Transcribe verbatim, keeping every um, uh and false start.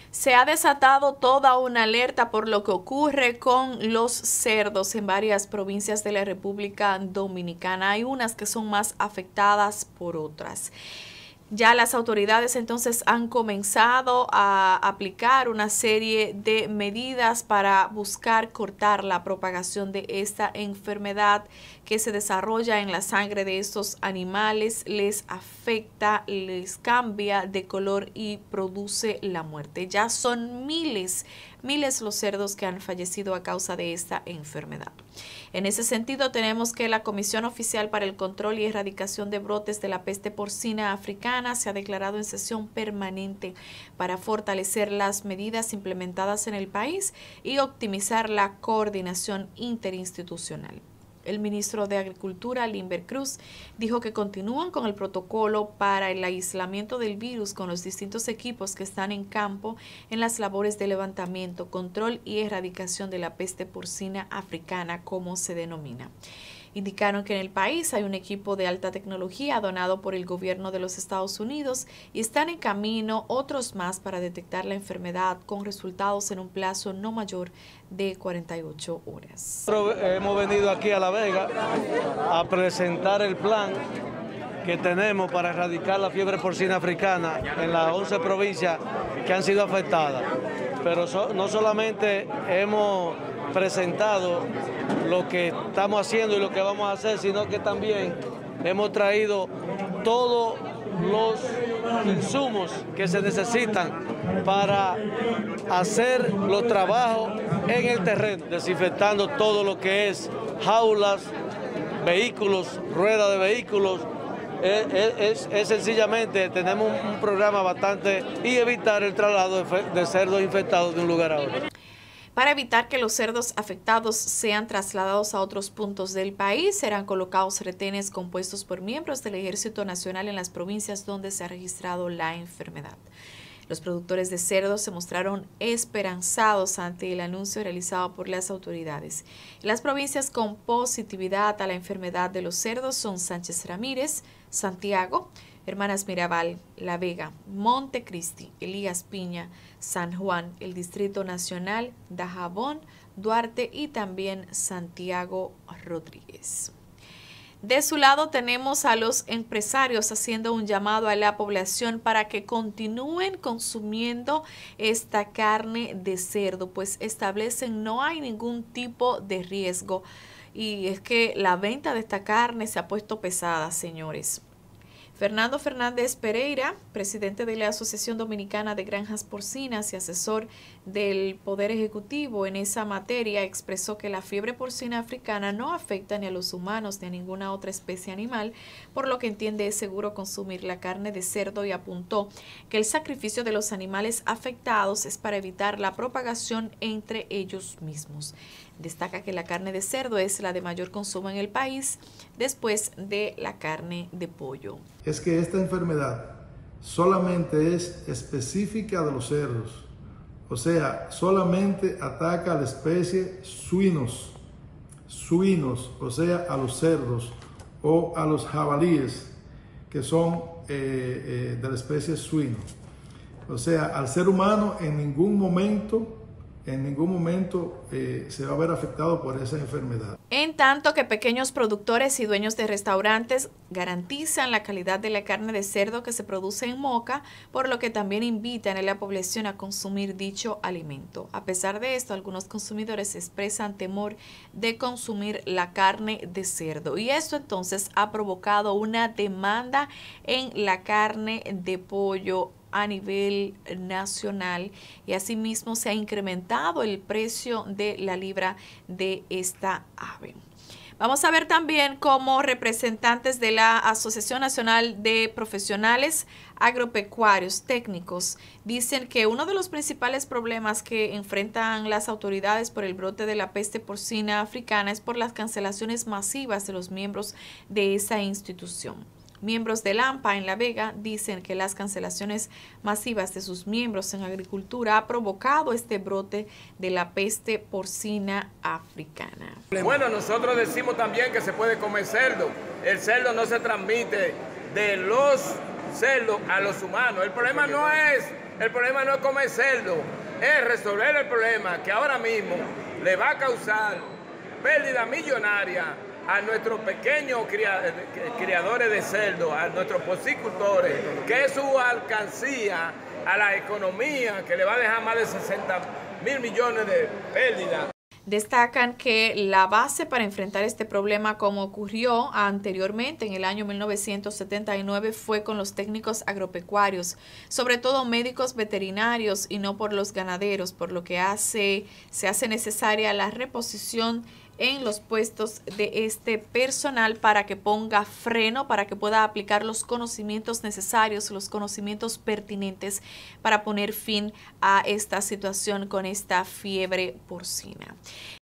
Se ha desatado toda una alerta por lo que ocurre con los cerdos en varias provincias de la República Dominicana. Hay unas que son más afectadas por otras. Ya las autoridades entonces han comenzado a aplicar una serie de medidas para buscar cortar la propagación de esta enfermedad que se desarrolla en la sangre de estos animales, les afecta, les cambia de color y produce la muerte. Ya son miles, miles los cerdos que han fallecido a causa de esta enfermedad. En ese sentido, tenemos que la Comisión Oficial para el Control y Erradicación de Brotes de la Peste Porcina Africana se ha declarado en sesión permanente para fortalecer las medidas implementadas en el país y optimizar la coordinación interinstitucional. El ministro de Agricultura, Limber Cruz, dijo que continúan con el protocolo para el aislamiento del virus con los distintos equipos que están en campo en las labores de levantamiento, control y erradicación de la peste porcina africana, como se denomina. Indicaron que en el país hay un equipo de alta tecnología donado por el gobierno de los Estados Unidos y están en camino otros más para detectar la enfermedad con resultados en un plazo no mayor de cuarenta y ocho horas. Hemos venido aquí a La Vega a presentar el plan que tenemos para erradicar la fiebre porcina africana en las once provincias que han sido afectadas. Pero so, no solamente hemos presentado lo que estamos haciendo y lo que vamos a hacer, sino que también hemos traído todos los insumos que se necesitan para hacer los trabajos en el terreno, desinfectando todo lo que es jaulas, vehículos, ruedas de vehículos. Es, es, es sencillamente, tenemos un, un programa bastante y evitar el traslado de, de cerdos infectados de un lugar a otro. Para evitar que los cerdos afectados sean trasladados a otros puntos del país, serán colocados retenes compuestos por miembros del Ejército Nacional en las provincias donde se ha registrado la enfermedad. Los productores de cerdos se mostraron esperanzados ante el anuncio realizado por las autoridades. Las provincias con positividad a la enfermedad de los cerdos son Sánchez Ramírez, Santiago, Hermanas Mirabal, La Vega, Montecristi, Elías Piña, San Juan, el Distrito Nacional, Dajabón, Duarte y también Santiago Rodríguez. De su lado tenemos a los empresarios haciendo un llamado a la población para que continúen consumiendo esta carne de cerdo, pues establecen no hay ningún tipo de riesgo. Y es que la venta de esta carne se ha puesto pesada, señores. Fernando Fernández Pereira, presidente de la Asociación Dominicana de Granjas Porcinas y asesor del Poder Ejecutivo en esa materia, expresó que la fiebre porcina africana no afecta ni a los humanos ni a ninguna otra especie animal, por lo que entiende es seguro consumir la carne de cerdo y apuntó que el sacrificio de los animales afectados es para evitar la propagación entre ellos mismos. Destaca que la carne de cerdo es la de mayor consumo en el país después de la carne de pollo. Es que esta enfermedad solamente es específica de los cerdos, o sea, solamente ataca a la especie suinos, suinos, o sea, a los cerdos o a los jabalíes, que son eh, eh, de la especie suino. O sea, al ser humano en ningún momento en ningún momento eh, se va a ver afectado por esa enfermedad. En tanto que pequeños productores y dueños de restaurantes garantizan la calidad de la carne de cerdo que se produce en Moca, por lo que también invitan a la población a consumir dicho alimento. A pesar de esto, algunos consumidores expresan temor de consumir la carne de cerdo y esto entonces ha provocado una demanda en la carne de pollo a nivel nacional y asimismo se ha incrementado el precio de la libra de esta ave. Vamos a ver también cómo representantes de la Asociación Nacional de Profesionales Agropecuarios Técnicos dicen que uno de los principales problemas que enfrentan las autoridades por el brote de la peste porcina africana es por las cancelaciones masivas de los miembros de esa institución. Miembros del AMPA en La Vega dicen que las cancelaciones masivas de sus miembros en agricultura ha provocado este brote de la peste porcina africana. Bueno, nosotros decimos también que se puede comer cerdo. El cerdo no se transmite de los cerdos a los humanos. El problema no es El problema no es comer cerdo, es resolver el problema que ahora mismo le va a causar pérdida millonaria a nuestros pequeños criadores de cerdo, a nuestros porcicultores, que es su alcancía a la economía, que le va a dejar más de sesenta mil millones de pérdidas. Destacan que la base para enfrentar este problema, como ocurrió anteriormente en el año mil novecientos setenta y nueve, fue con los técnicos agropecuarios, sobre todo médicos veterinarios y no por los ganaderos, por lo que hace, se hace necesaria la reposición en los puestos de este personal para que ponga freno, para que pueda aplicar los conocimientos necesarios, los conocimientos pertinentes para poner fin a esta situación con esta fiebre porcina.